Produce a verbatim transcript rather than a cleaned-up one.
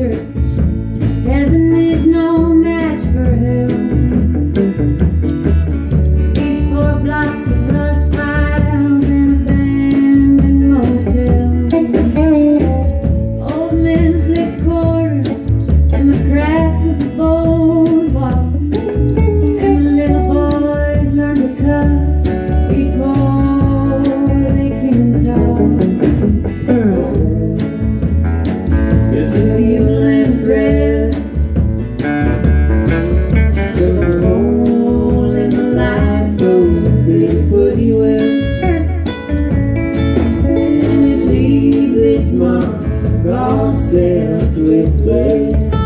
church. Heaven is no match for hell. These four blocks of rust piles and abandoned motels. Old men flick quarters in the cracks of the boardwalk, and the little boys learn to cuss before they can talk. It's a needle and thread, there's a hole in the lifeboat they put you in, and it leaves its mark all stamped with blood.